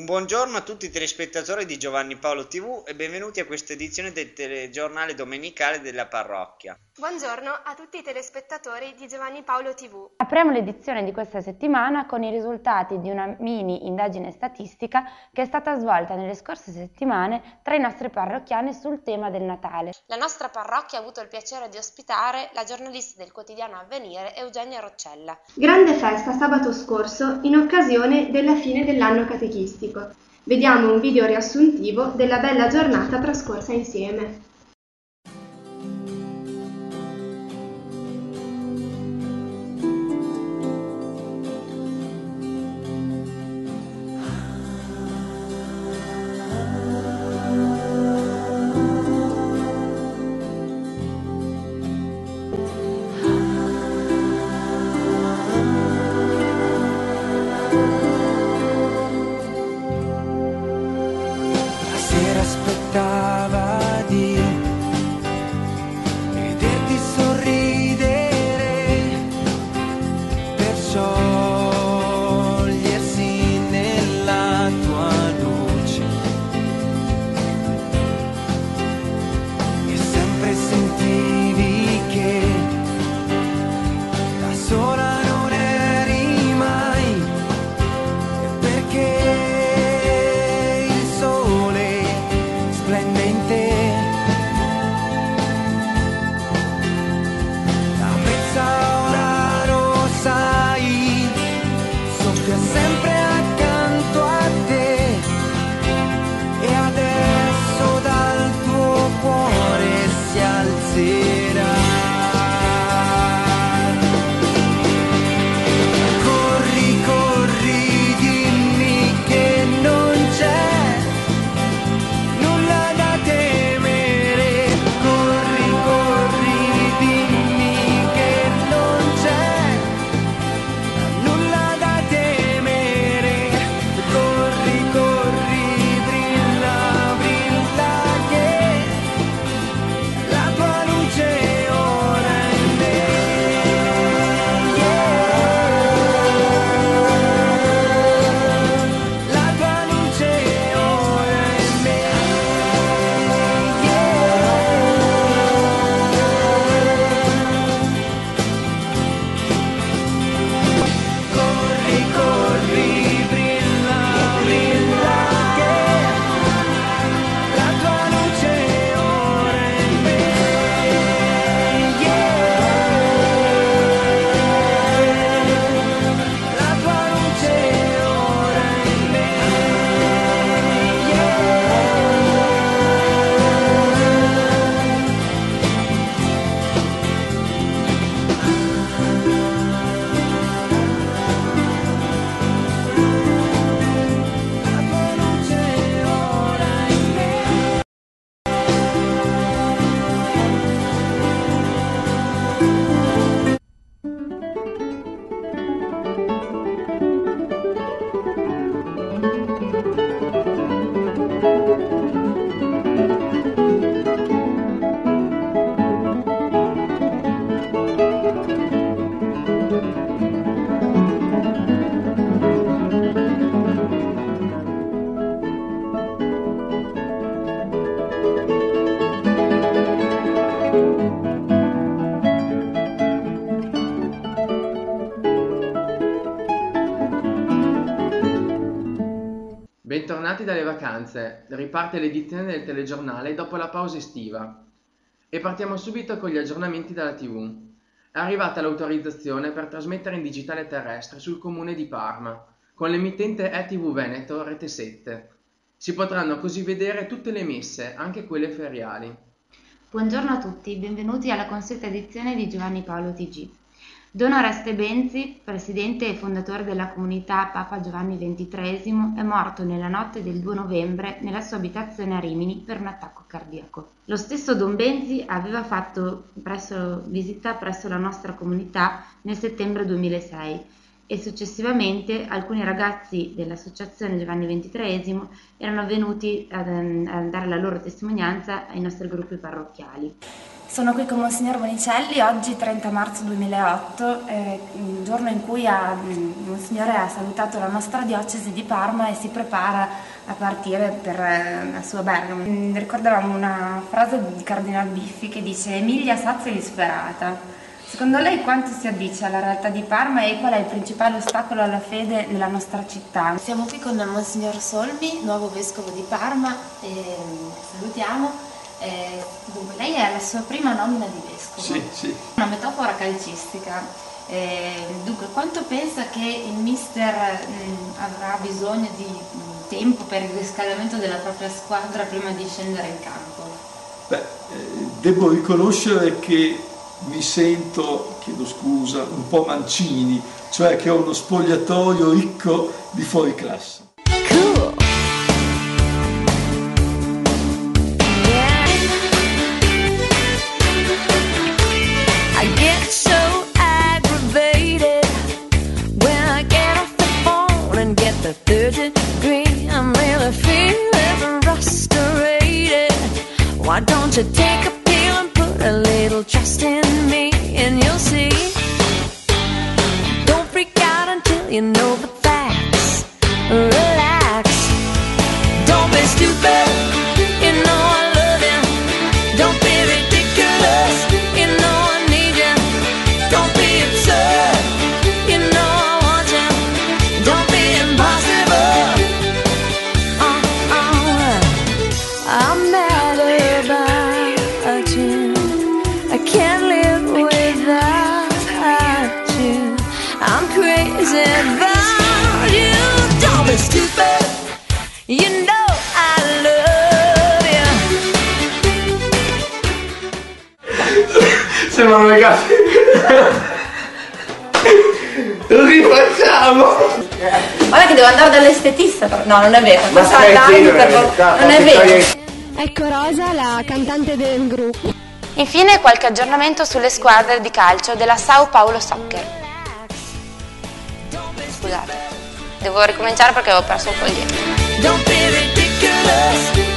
Buongiorno a tutti i telespettatori di Giovanni Paolo TV e benvenuti a questa edizione del telegiornale domenicale della parrocchia. Buongiorno a tutti i telespettatori di Giovanni Paolo TV. Apriamo l'edizione di questa settimana con i risultati di una mini indagine statistica che è stata svolta nelle scorse settimane tra i nostri parrocchiani sul tema del Natale. La nostra parrocchia ha avuto il piacere di ospitare la giornalista del quotidiano Avvenire Eugenia Roccella. Grande festa sabato scorso in occasione della fine dell'anno catechistico. Vediamo un video riassuntivo della bella giornata trascorsa insieme. Aspettava di vederti sorridere per sciogliersi nella tua luce e sempre sentivi che da sola non eri mai perché splende in te, la brezza ora lo sai, soffia sempre accanto a te e adesso dal tuo cuore si alzerà. Corri, corri, dimmi che non c'è Bentornati dalle vacanze, riparte l'edizione del telegiornale dopo la pausa estiva e partiamo subito con gli aggiornamenti dalla TV. È arrivata l'autorizzazione per trasmettere in digitale terrestre sul comune di Parma con l'emittente ETV Veneto Rete 7. Si potranno così vedere tutte le messe, anche quelle feriali. Buongiorno a tutti, benvenuti alla consueta edizione di Giovanni Paolo TG. Don Oreste Benzi, presidente e fondatore della comunità Papa Giovanni XXIII, è morto nella notte del 2 novembre nella sua abitazione a Rimini per un attacco cardiaco. Lo stesso Don Benzi aveva fatto visita presso la nostra comunità nel settembre 2006 e successivamente alcuni ragazzi dell'Associazione Giovanni XXIII erano venuti a dare la loro testimonianza ai nostri gruppi parrocchiali. Sono qui con Monsignor Monicelli, oggi 30 marzo 2008, il giorno in cui Monsignore ha salutato la nostra diocesi di Parma e si prepara a partire per la sua Bergamo. Ricordavamo una frase di Cardinal Biffi che dice: Emilia sazia e disperata. Secondo lei quanto si addice alla realtà di Parma e qual è il principale ostacolo alla fede nella nostra città? Siamo qui con Monsignor Solmi, nuovo vescovo di Parma, e salutiamo. Dunque, lei è la sua prima nomina di vescovo. Sì, sì. Una metafora calcistica. Dunque, quanto pensa che il mister avrà bisogno di tempo per il riscaldamento della propria squadra prima di scendere in campo? Beh, devo riconoscere che mi sento, chiedo scusa, un po' Mancini, cioè che ho uno spogliatoio ricco di fuori classe. Cool. Yeah. I get so aggravated when I get off the phone and get the third degree. I'm really feeling frustrated. Why don't you take a pill and put a little trust in me, and you'll see. Don't freak out until you know the facts. Relax. Don't be stupid. You know I love you. Don't be ridiculous. You know I need you. Don't be absurd. You know I want you. Don't be impossible. I'm mad about you. I can't live without you. I'm crazy about you. Don't be stupid. You know I love you. Sembrano ragazzi. Lo rifacciamo. Guarda che devo andare dall'estetista. No, non è vero. Non è vero. Ecco Rosa, la cantante del gruppo. Infine qualche aggiornamento sulle squadre di calcio della Sao Paulo Soccer. Scusate, devo ricominciare perché avevo perso un foglietto. Don't be ridiculous.